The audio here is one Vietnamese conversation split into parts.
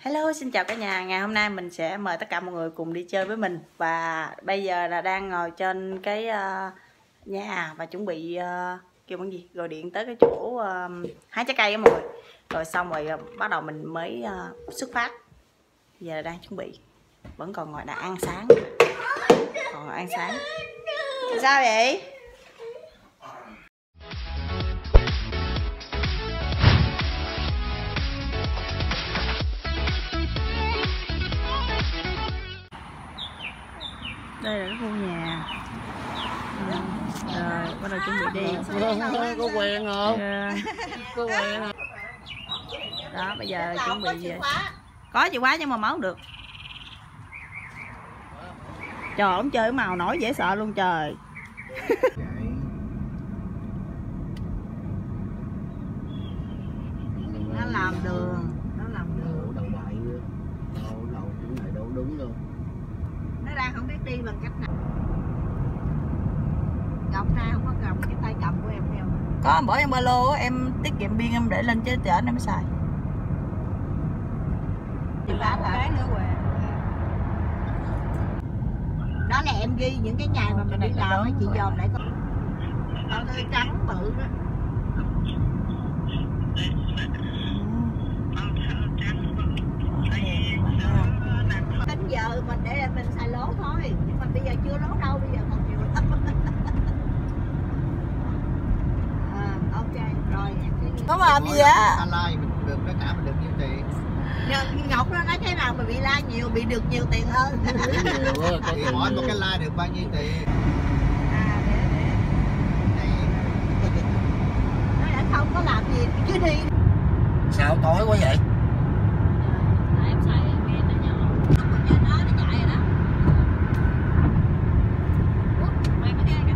Hello, xin chào cả nhà. Ngày hôm nay mình sẽ mời tất cả mọi người cùng đi chơi với mình. Và bây giờ là đang ngồi trên cái nhà và chuẩn bị kêu bằng gì? Gọi điện tới cái chỗ hái trái cây á mọi người. Rồi xong rồi bắt đầu mình mới xuất phát. Giờ đang chuẩn bị. Vẫn còn ngồi đã ăn sáng. Còn ngồi ăn sáng. Sao vậy? Đây là cái khu nhà. Rồi bắt đầu chuẩn bị đi. Có quen không? Có quen không? Đó bây giờ chuẩn bị về. Có chìa khóa nhưng mà mở không được. Trời, ông chơi màu nổi dễ sợ luôn trời. Nó làm đường. Nó làm đường. Đầu bậy. Đầu cái này đâu đúng luôn. Nó đang không biết đi bằng cách nào. Gọng ra không có gọng cái tay cầm của em theo. Có bỏ em ba lô em tiết kiệm pin em để lên trên trển em mới xài. Chị bán cái nữa quà. Đó là em ghi những cái ngày mà mình đi làm á, chị dòm lại có tao tươi trắng bự đó. Tính giờ mình để mình xài lố thôi, nhưng mà bây giờ chưa lố đâu, bây giờ còn nhiều lắm. Ok rồi có làm gì á? Like mình được tất cả mình được nhiêu tiền? Ngọc nó nói thế nào mà bị like nhiều bị được nhiều tiền hơn. Thì mỗi một cái like được bao nhiêu tiền? Nó đã không có làm gì cứ đi. Sao tối quá vậy? Em xài pin nó nhỏ. Nó chạy rồi đó. Mày có nghe cả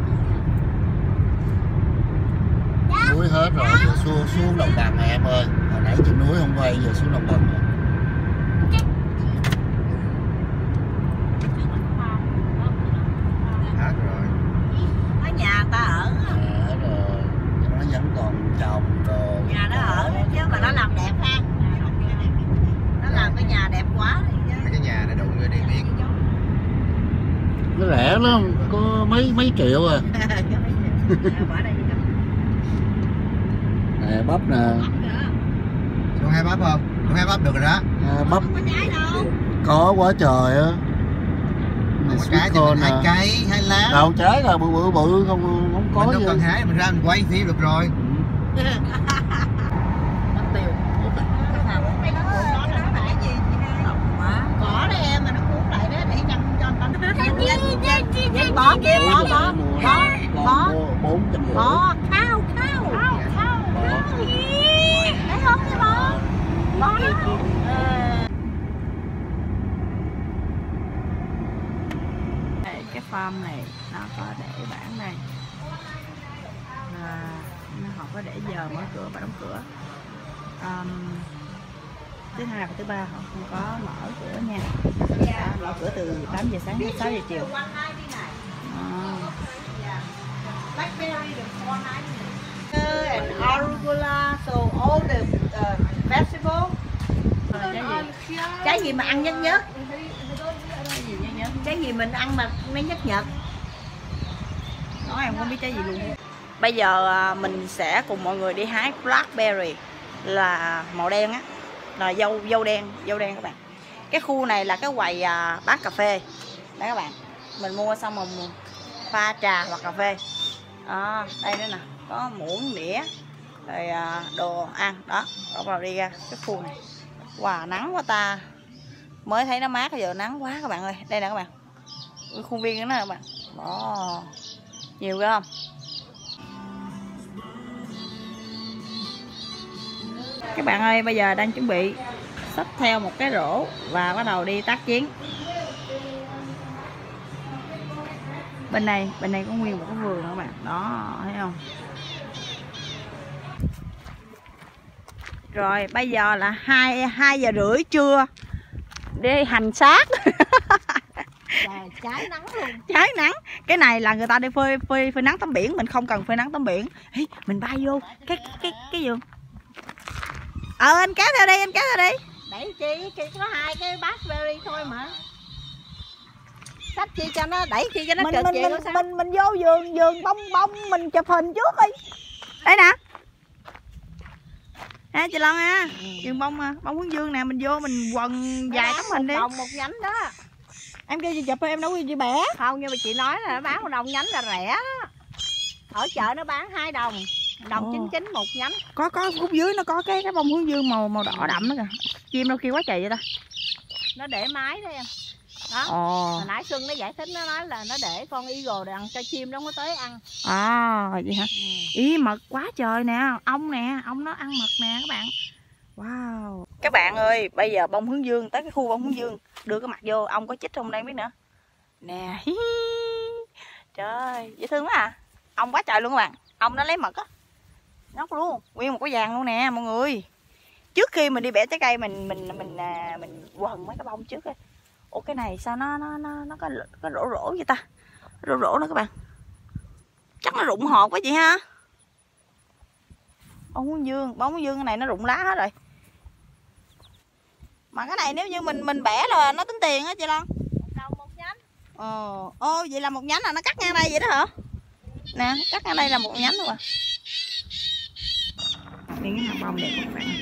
Núi hết rồi, giờ xuống đồng bằng nè em ơi. Hồi nãy trên núi không quay, giờ xuống đồng bằng rồi. Hết rồi. ở nhà ta ở. Hết rồi. Nó vẫn còn trồng đồ. Nhà nó ở chứ mà nó làm đẹp ha. Nó làm cái nhà đẹp quá đi chứ. Cái nhà này đụng người đi biết. Nó rẻ lắm, có mấy triệu à. Nè bắp nè. Xuống hai bắp không? Xuống hai bắp được rồi đó. Bắp Không có trái đâu. có quá trời á. Này trái thì mình hái cây, hái lá. Đâu trái là bự không có. Mình đâu cần hái, mình ra mình quay phim được rồi. Mất tiêu. Cỏ đó em mà nó cuốn lại đó để chăm cho con. Bó kia bó khao thấy không cái bó cái farm này nó có để bảng này là họ có để giờ mở cửa và đóng cửa. Thứ hai và thứ ba họ không có mở cửa nha. Mở cửa từ 8 giờ sáng đến 6 giờ chiều. And arugula, so all the vegetable. Trái gì mà ăn nhất? Trái gì mình ăn mà mấy nhất? Nói em không biết trái gì luôn. Bây giờ mình sẽ cùng mọi người đi hái blackberry là màu đen á, là dâu đen các bạn. Cái khu này là cái quầy bán cà phê. Đấy các bạn. Mình mua xong rồi pha trà hoặc cà phê. Đây nữa nè, có muỗng đĩa rồi đồ ăn đó. Rồi vào đi ra cái khu này. Wow, nắng quá ta. Mới thấy nó mát giờ nắng quá các bạn ơi. Đây nè các bạn. Cái khuôn viên đó nè các bạn. Đó. Nhiều ghê không? Các bạn ơi, bây giờ đang chuẩn bị xách theo một cái rổ và bắt đầu đi tác chiến. Bên này có nguyên một cái vườn nữa các bạn. Đó, thấy không? Rồi, bây giờ là 2 giờ rưỡi trưa. Đi hành xác. Cháy nắng luôn. Cháy nắng. Cái này là người ta đi phơi nắng tắm biển, mình không cần phơi nắng tắm biển. Mình bay vô cái vườn. Anh kéo theo đi, Đẩy chi có 2 cái blackberry thôi mà. Sách chi cho nó đẩy chi cho nó cực vậy đó sao? Mình vô vườn bông mình chụp hình trước đi. Đây nè. Nè chị Loan ha. Vườn bông hướng dương nè, mình vô mình quần vài tấm hình đi. Một nhánh đó. Em kêu chị chụp em đâu có chị bẻ. Không, nhưng mà chị nói là nó bán một đồng nhánh là rẻ đó. Ở chợ nó bán 2 đồng. Đồng 99 một nhánh. Có khúc dưới nó có cái bông hướng dương màu đỏ đậm đó kìa. Chim đâu kêu quá trời vậy ta. Nó để máy đó em. Đó. Hồi nãy Xuân nó giải thích, nó nói là nó để con eagle để ăn cho chim nó không có tới ăn. Vậy hả? Ý mật quá trời nè, ong nó ăn mật nè các bạn. Wow. Các bạn ơi, bây giờ bông hướng dương tới cái khu bông hướng dương, đưa cái mặt vô, ong có chích không đây biết nữa. Nè. Trời, dễ thương quá à. Ong quá trời luôn các bạn. Ong nó lấy mật á. Ngóc luôn, nguyên một cái vàng luôn nè mọi người. Trước khi mình đi bẻ trái cây mình quần mấy cái bông trước ấy. Ủa cái này sao nó có rỗ vậy ta? Rỗ nữa các bạn. Chắc nó rụng hột quá chị ha. Bông hướng dương cái này nó rụng lá hết rồi. Mà cái này nếu như mình bẻ là nó tính tiền á chị Loan. 1 đồng 1 nhánh. Vậy là 1 nhánh là nó cắt ngang đây vậy đó hả? Nè, cắt ngang đây là 1 nhánh luôn à. Miếng cái hạt bông đẹp các bạn.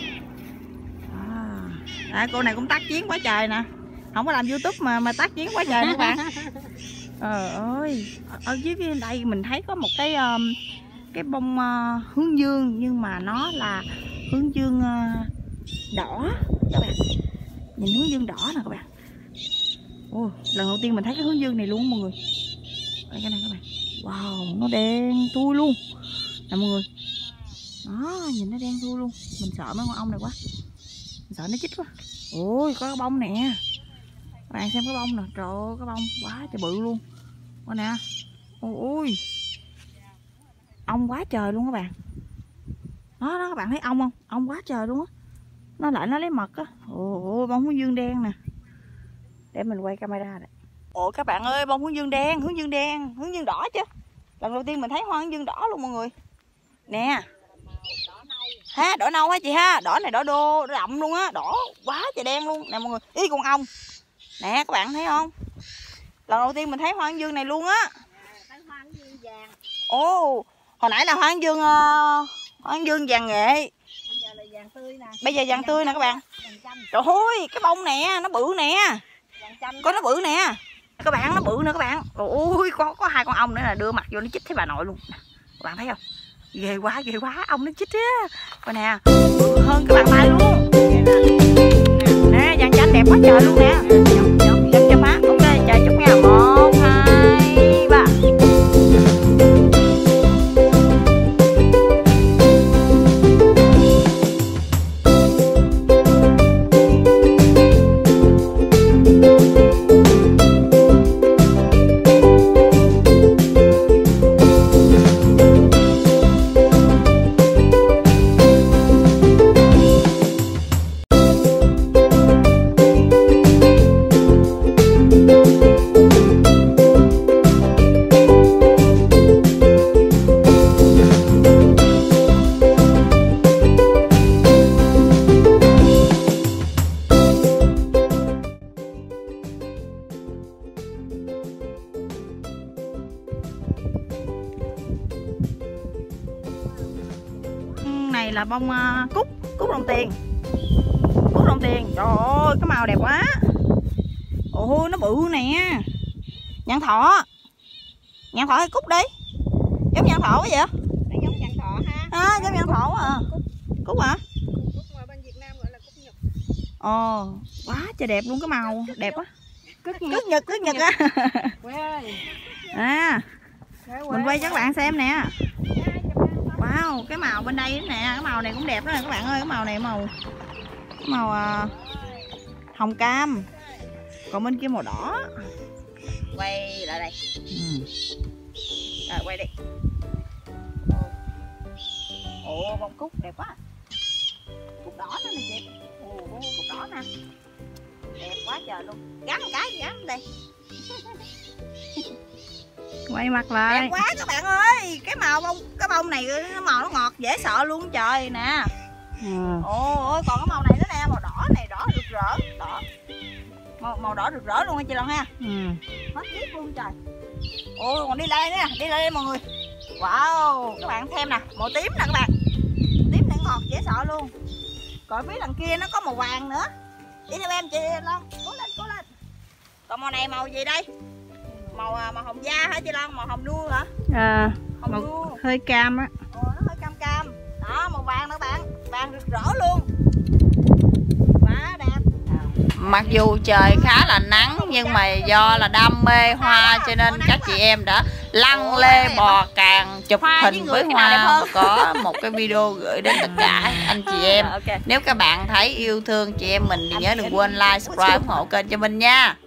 Đây, cô này cũng tác chiến quá trời nè. Không có làm YouTube mà tác chiến quá trời các bạn. Ơi, ở dưới phía đây mình thấy có một cái bông hướng dương, nhưng mà nó là hướng dương đỏ các bạn. Nhìn hướng dương đỏ nè các bạn. Lần đầu tiên mình thấy cái hướng dương này luôn mọi người. Đây cái này các bạn. Wow, nó đen thui luôn nè mọi người. Đó, nhìn nó đen thui luôn. Mình sợ mấy con ong này quá. Mình sợ nó chích quá. Ôi, có cái bông nè. Các bạn xem cái bông nè. Trời ơi, cái bông quá trời bự luôn. Coi nè. Ôi. Ong quá trời luôn các bạn. Đó, các bạn thấy ong không? Ong quá trời luôn á. Nó lại nó lấy mật á. Ôi, bông hướng dương đen nè. Để mình quay camera đây. Ôi các bạn ơi, bông hướng dương đen, hướng dương đỏ chứ. Lần đầu tiên mình thấy hoa hướng dương đỏ luôn mọi người. Nè. Ha, đỏ nâu hả chị ha? Đỏ này đỏ đậm luôn á, đỏ quá trời đen luôn nè mọi người. Ý con ong. Nè các bạn thấy không? Lần đầu tiên mình thấy hoa hướng dương này luôn á. Hồi nãy là hoa hướng dương vàng nghệ. Bây giờ vàng tươi nè các bạn. Trời ơi, cái bông nè, nó bự nè. Có nó bự nè. Các bạn, nó bự nữa các bạn. Ôi, có 2 con ong nữa là đưa mặt vô nó chích thấy bà nội luôn. Các bạn thấy không? Ghê quá, ong nó chích á. Coi nè, bự hơn cái bàn tay luôn. Nè, vàng chanh đẹp quá trời luôn nè. Chăm cho má. Ok, chờ chút nha. 1, 2, 3. Này là bông cúc đồng tiền. Trời ơi, cái màu đẹp quá. Ôi, nó bự nè. Nhạn thọ hay cúc đi. Giống nhạn thọ quá vậy? Nó giống nhạn thọ ha. Giống nhạn thọ quá à. Cúc hả? Cúc mà bên Việt Nam gọi là cúc nhật. Quá trời đẹp luôn, cái màu đẹp quá. Cúc nhật á. Mình quay cho các bạn xem nè. Wow, cái màu bên đây nè, cái màu này cũng đẹp đó nè các bạn ơi. Cái màu này màu hồng cam. Còn bên kia màu đỏ. Quay lại đây. Rồi quay đi. Bông cúc đẹp quá. Cúc đỏ nữa nè chị. Cúc đỏ nè. Đẹp quá trời luôn. Gắn một cái đây. Quay mặt lại. Đẹp quá các bạn ơi. Cái bông này màu nó ngọt dễ sợ luôn trời nè. Ôi còn cái màu này nữa nè, màu đỏ này Màu đỏ rực rỡ luôn anh chị Long ha. Hết tiếc luôn trời. Ồ còn đi lại nè, đi lại đây mọi người. Wow, các bạn thêm nè, màu tím nè các bạn. Tím này ngọt dễ sợ luôn. Còn phía đằng kia nó có màu vàng nữa. Đi theo em chị Long, cố lên. Còn màu này màu gì đây? Màu hồng da hả chị Long? Màu hồng nua hả? Hồng nua. Hơi cam á. Nó hơi cam. Đó, màu vàng nữa bạn. Vàng rực rỡ luôn. Quá đẹp. Mặc dù trời khá là nắng nhưng mà do là đam mê hoa cho nên các chị em đã lăn lê bò càng chụp hình với hoa và có một cái video gửi đến tất cả anh chị em. Nếu các bạn thấy yêu thương chị em mình thì nhớ đừng quên like, subscribe, ủng hộ kênh cho mình nha.